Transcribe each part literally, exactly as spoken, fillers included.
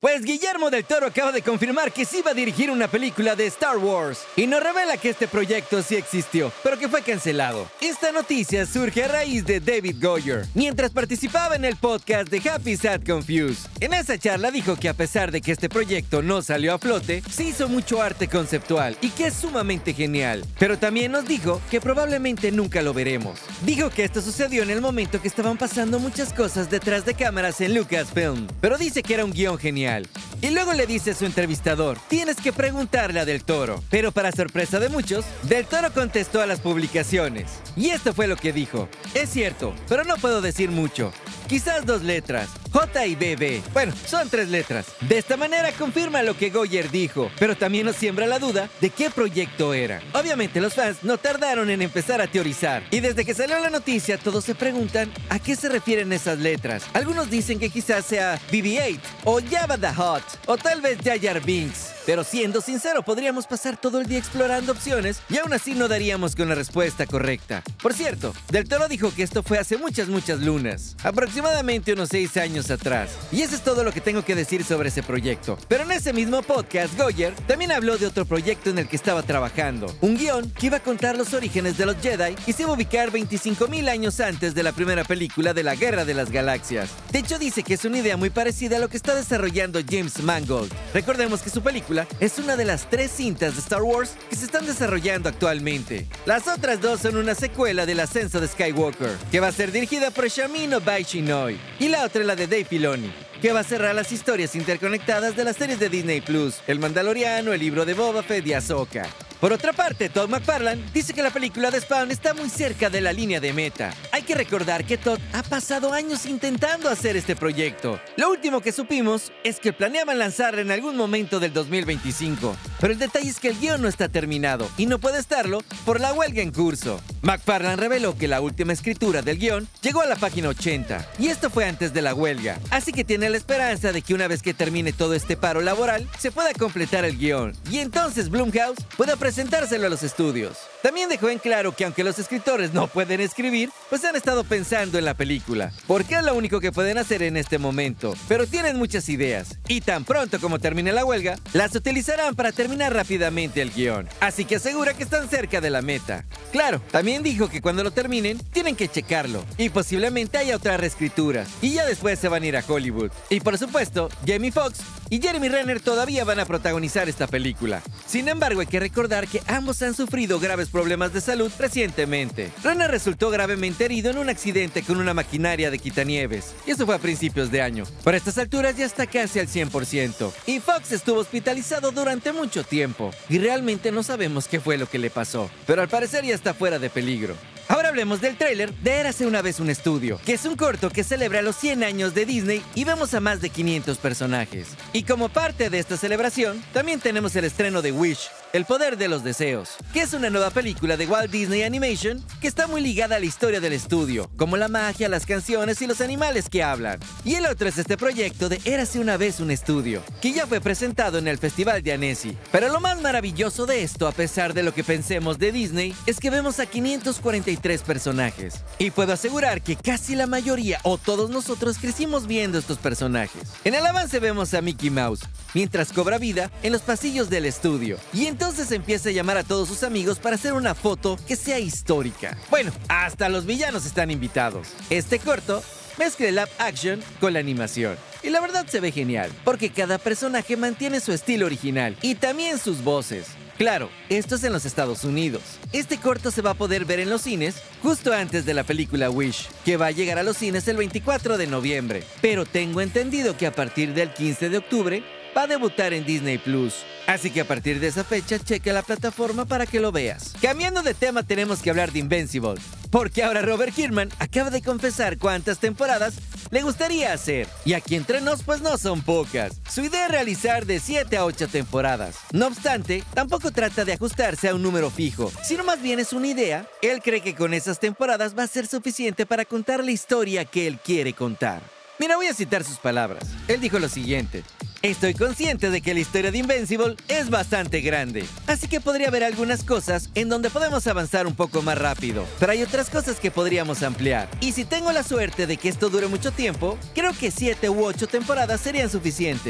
Pues Guillermo del Toro acaba de confirmar que sí va a dirigir una película de Star Wars y nos revela que este proyecto sí existió, pero que fue cancelado. Esta noticia surge a raíz de David Goyer, mientras participaba en el podcast de Happy Sad Confused. En esa charla dijo que a pesar de que este proyecto no salió a flote, se hizo mucho arte conceptual y que es sumamente genial, pero también nos dijo que probablemente nunca lo veremos. Dijo que esto sucedió en el momento que estaban pasando muchas cosas detrás de cámaras en Lucasfilm, pero dice que era un guión genial. Y luego le dice a su entrevistador, tienes que preguntarle a Del Toro. Pero para sorpresa de muchos, Del Toro contestó a las publicaciones. Y esto fue lo que dijo. Es cierto, pero no puedo decir mucho. Quizás dos letras, J y B B. Bueno, son tres letras. De esta manera confirma lo que Goyer dijo, pero también nos siembra la duda de qué proyecto era. Obviamente los fans no tardaron en empezar a teorizar. Y desde que salió la noticia, todos se preguntan a qué se refieren esas letras. Algunos dicen que quizás sea B B ocho, o Jabba the Hutt, o tal vez Jar Jar Binks. Pero siendo sincero, podríamos pasar todo el día explorando opciones y aún así no daríamos con la respuesta correcta. Por cierto, Del Toro dijo que esto fue hace muchas, muchas lunas. Aproximadamente unos seis años atrás. Y eso es todo lo que tengo que decir sobre ese proyecto. Pero en ese mismo podcast, Goyer también habló de otro proyecto en el que estaba trabajando. Un guión que iba a contar los orígenes de los Jedi y se iba a ubicar veinticinco mil años antes de la primera película de la Guerra de las Galaxias. De hecho, dice que es una idea muy parecida a lo que está desarrollando James Mangold. Recordemos que su película es una de las tres cintas de Star Wars que se están desarrollando actualmente. Las otras dos son una secuela del ascenso de Skywalker, que va a ser dirigida por Shamino Baishinoy, y la otra es la de Dave Filoni, que va a cerrar las historias interconectadas de las series de Disney Plus, El Mandaloriano, El Libro de Boba Fett y Ahsoka. Por otra parte, Todd McFarlane dice que la película de Spawn está muy cerca de la línea de meta. Hay que recordar que Todd ha pasado años intentando hacer este proyecto. Lo último que supimos es que planeaban lanzarla en algún momento del dos mil veinticinco. Pero el detalle es que el guión no está terminado y no puede estarlo por la huelga en curso. McFarlane reveló que la última escritura del guión llegó a la página ochenta, y esto fue antes de la huelga. Así que tiene la esperanza de que una vez que termine todo este paro laboral, se pueda completar el guión, y entonces Blumhouse pueda presentárselo a los estudios. También dejó en claro que aunque los escritores no pueden escribir, pues han estado pensando en la película, porque es lo único que pueden hacer en este momento. Pero tienen muchas ideas, y tan pronto como termine la huelga, las utilizarán para terminar rápidamente el guión. Así que asegura que están cerca de la meta. Claro, también dijo que cuando lo terminen, tienen que checarlo, y posiblemente haya otras reescrituras, y ya después se van a ir a Hollywood. Y por supuesto, Jamie Foxx y Jeremy Renner todavía van a protagonizar esta película. Sin embargo, hay que recordar que ambos han sufrido graves problemas de salud recientemente. Renner resultó gravemente herido en un accidente con una maquinaria de quitanieves, y eso fue a principios de año. Por estas alturas ya está casi al cien por ciento, y Fox estuvo hospitalizado durante mucho tiempo, y realmente no sabemos qué fue lo que le pasó, pero al parecer ya está fuera de peligro. Ahora hablemos del tráiler de Érase una vez un estudio, que es un corto que celebra los cien años de Disney y vemos a más de quinientos personajes. Y como parte de esta celebración, también tenemos el estreno de Wish, El Poder de los Deseos, que es una nueva película de Walt Disney Animation que está muy ligada a la historia del estudio, como la magia, las canciones y los animales que hablan. Y el otro es este proyecto de Érase una vez un estudio, que ya fue presentado en el Festival de Annecy. Pero lo más maravilloso de esto, a pesar de lo que pensemos de Disney, es que vemos a quinientos cuarenta y tres personajes. Y puedo asegurar que casi la mayoría o todos nosotros crecimos viendo estos personajes. En el avance vemos a Mickey Mouse, mientras cobra vida en los pasillos del estudio. Y entonces empieza a llamar a todos sus amigos para hacer una foto que sea histórica. Bueno, hasta los villanos están invitados. Este corto mezcla el live action con la animación. Y la verdad se ve genial, porque cada personaje mantiene su estilo original y también sus voces. Claro, esto es en los Estados Unidos. Este corto se va a poder ver en los cines justo antes de la película Wish, que va a llegar a los cines el veinticuatro de noviembre. Pero tengo entendido que a partir del quince de octubre va a debutar en Disney Plus. Así que a partir de esa fecha, cheque la plataforma para que lo veas. Cambiando de tema, tenemos que hablar de Invincible, porque ahora Robert Kirkman acaba de confesar cuántas temporadas le gustaría hacer. Y aquí entre nos, pues no son pocas. Su idea es realizar de siete a ocho temporadas. No obstante, tampoco trata de ajustarse a un número fijo, sino más bien es una idea. Él cree que con esas temporadas va a ser suficiente para contar la historia que él quiere contar. Mira, voy a citar sus palabras. Él dijo lo siguiente: estoy consciente de que la historia de Invincible es bastante grande, así que podría haber algunas cosas en donde podemos avanzar un poco más rápido, pero hay otras cosas que podríamos ampliar. Y si tengo la suerte de que esto dure mucho tiempo, creo que siete u ocho temporadas serían suficientes.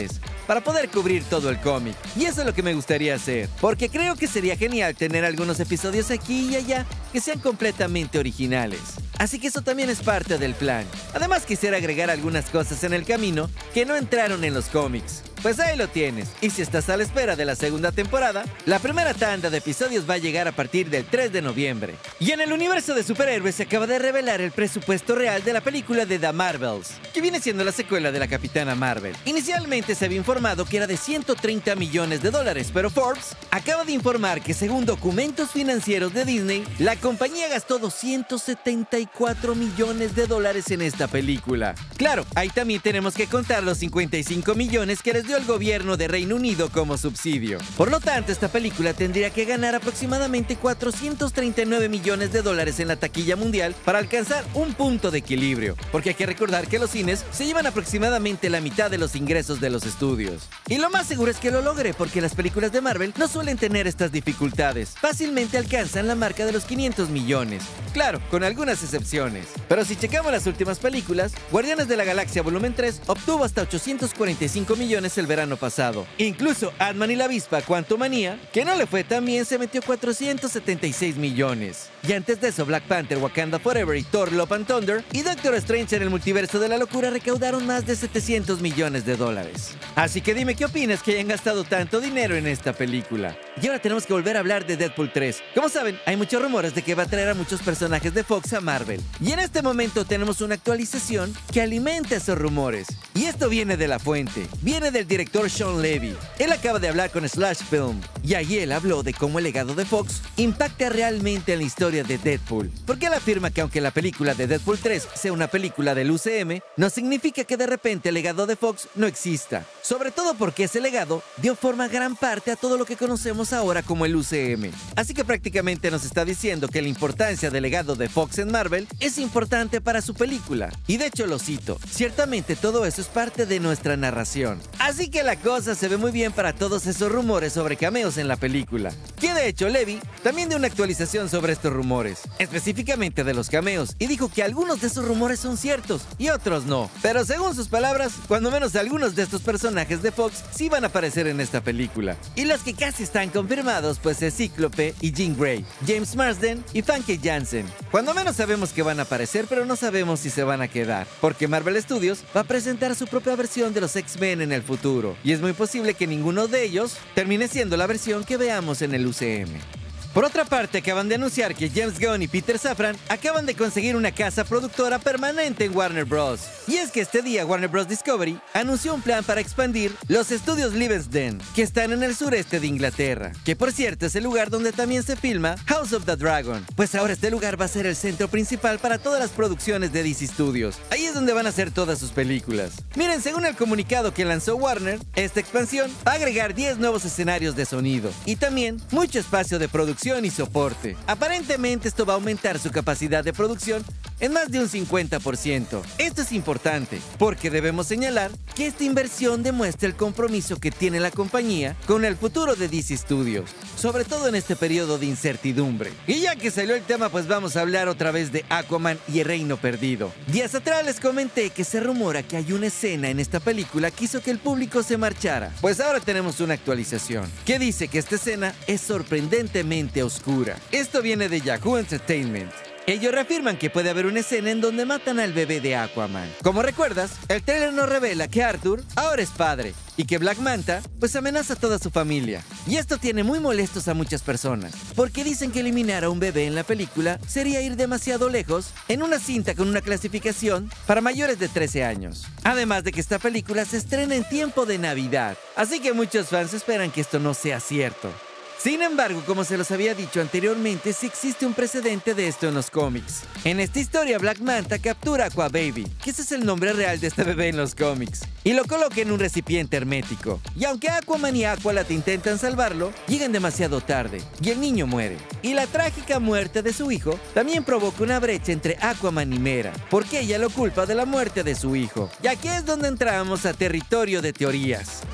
para poder cubrir todo el cómic. Y eso es lo que me gustaría hacer, porque creo que sería genial tener algunos episodios aquí y allá que sean completamente originales. Así que eso también es parte del plan. Además quisiera agregar algunas cosas en el camino que no entraron en los cómics. Pues ahí lo tienes, y si estás a la espera de la segunda temporada, la primera tanda de episodios va a llegar a partir del tres de noviembre. Y en el universo de superhéroes se acaba de revelar el presupuesto real de la película de The Marvels, que viene siendo la secuela de la Capitana Marvel. Inicialmente se había informado que era de ciento treinta millones de dólares, pero Forbes acaba de informar que según documentos financieros de Disney, la compañía gastó doscientos setenta y cuatro millones de dólares en esta película. Claro, ahí también tenemos que contar los cincuenta y cinco millones que les dio el gobierno de Reino Unido como subsidio. Por lo tanto, esta película tendría que ganar aproximadamente cuatrocientos treinta y nueve millones de dólares en la taquilla mundial para alcanzar un punto de equilibrio, porque hay que recordar que los cines se llevan aproximadamente la mitad de los ingresos de los estudios. Y lo más seguro es que lo logre, porque las películas de Marvel no suelen tener estas dificultades. Fácilmente alcanzan la marca de los quinientos millones. Claro, con algunas excepciones. Pero si checamos las últimas películas, Guardianes de la Galaxia Volumen tres obtuvo hasta ochocientos cuarenta y cinco millones el verano pasado. Incluso Ant-Man y la Avispa Quantumania, que no le fue tan bien, se metió cuatrocientos setenta y seis millones. Y antes de eso, Black Panther, Wakanda Forever y Thor Love and Thunder y Doctor Strange en el Multiverso de la Locura recaudaron más de setecientos millones de dólares. Así que dime qué opinas que hayan gastado tanto dinero en esta película. Y ahora tenemos que volver a hablar de Deadpool tres. Como saben, hay muchos rumores de que va a traer a muchos personajes de Fox a Marvel. Y en este momento tenemos una actualización que alimenta esos rumores. Y esto viene de la fuente. Viene del director Sean Levy. Él acaba de hablar con Slash Film. Y ahí él habló de cómo el legado de Fox impacta realmente en la historia de Deadpool. Porque él afirma que aunque la película de Deadpool tres sea una película del U C M, no significa que de repente el legado de Fox no exista. Sobre todo porque ese legado dio forma a gran parte a todo lo que conocemos ahora como el U C M. Así que prácticamente nos está diciendo que la importancia del legado de Fox en Marvel es importante para su película. Y de hecho lo cito, ciertamente todo eso es parte de nuestra narración. Así que la cosa se ve muy bien para todos esos rumores sobre cameos en la película. Que de hecho Levy también dio una actualización sobre estos rumores, específicamente de los cameos, y dijo que algunos de esos rumores son ciertos y otros no. Pero según sus palabras, cuando menos algunos de estos personajes de Fox sí van a aparecer en esta película. Y los que casi están confirmados pues es Cíclope y Jean Grey, James Marsden y Famke Janssen. Cuando menos sabemos que van a aparecer, pero no sabemos si se van a quedar, porque Marvel Studios va a presentar su propia versión de los X-Men en el futuro, y es muy posible que ninguno de ellos termine siendo la versión que veamos en el U C M. Por otra parte, acaban de anunciar que James Gunn y Peter Safran acaban de conseguir una casa productora permanente en Warner Bros. Y es que este día Warner Bros. Discovery anunció un plan para expandir los estudios Livingston, que están en el sureste de Inglaterra, que por cierto es el lugar donde también se filma House of the Dragon, pues ahora este lugar va a ser el centro principal para todas las producciones de D C Studios. Ahí es donde van a hacer todas sus películas. Miren, según el comunicado que lanzó Warner, esta expansión va a agregar diez nuevos escenarios de sonido y también mucho espacio de producción y soporte. Aparentemente esto va a aumentar su capacidad de producción en más de un cincuenta por ciento. Esto es importante porque debemos señalar que esta inversión demuestra el compromiso que tiene la compañía con el futuro de D C Studios, sobre todo en este periodo de incertidumbre. Y ya que salió el tema, pues vamos a hablar otra vez de Aquaman y el Reino Perdido. Días atrás les comenté que se rumora que hay una escena en esta película que hizo que el público se marchara. Pues ahora tenemos una actualización que dice que esta escena es sorprendentemente oscura. Esto viene de Yahoo Entertainment. Ellos reafirman que puede haber una escena en donde matan al bebé de Aquaman. Como recuerdas, el trailer nos revela que Arthur ahora es padre y que Black Manta pues amenaza a toda su familia. Y esto tiene muy molestos a muchas personas, porque dicen que eliminar a un bebé en la película sería ir demasiado lejos en una cinta con una clasificación para mayores de trece años. Además de que esta película se estrena en tiempo de Navidad, así que muchos fans esperan que esto no sea cierto. Sin embargo, como se los había dicho anteriormente, sí existe un precedente de esto en los cómics. En esta historia, Black Manta captura a Aqua Baby, que ese es el nombre real de este bebé en los cómics, y lo coloca en un recipiente hermético. Y aunque Aquaman y Aqualad intentan salvarlo, llegan demasiado tarde, y el niño muere. Y la trágica muerte de su hijo también provoca una brecha entre Aquaman y Mera, porque ella lo culpa de la muerte de su hijo. Y aquí es donde entramos a territorio de teorías.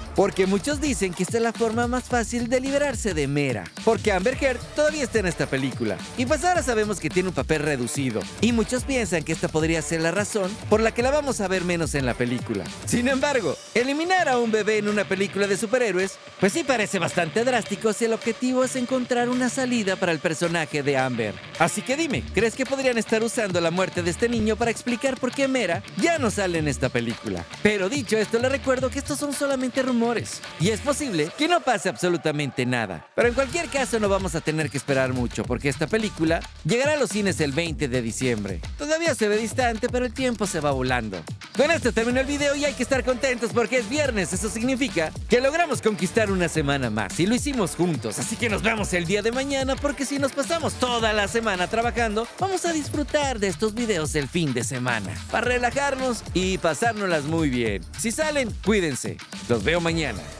porque muchos dicen que esta es la forma más fácil de liberarse de Mera, porque Amber Heard todavía está en esta película, y pues ahora sabemos que tiene un papel reducido, y muchos piensan que esta podría ser la razón por la que la vamos a ver menos en la película. Sin embargo, eliminar a un bebé en una película de superhéroes, pues sí parece bastante drástico si el objetivo es encontrar una salida para el personaje de Amber. Así que dime, ¿crees que podrían estar usando la muerte de este niño para explicar por qué Mera ya no sale en esta película? Pero dicho esto, les recuerdo que estos son solamente rumores, y es posible que no pase absolutamente nada. Pero en cualquier caso no vamos a tener que esperar mucho, porque esta película llegará a los cines el veinte de diciembre. Todavía se ve distante, pero el tiempo se va volando. Con esto termino el video y hay que estar contentos porque es viernes. Eso significa que logramos conquistar una semana más y lo hicimos juntos. Así que nos vemos el día de mañana, porque si nos pasamos toda la semana trabajando, vamos a disfrutar de estos videos el fin de semana para relajarnos y pasárnoslas muy bien. Si salen, cuídense. Los veo mañana.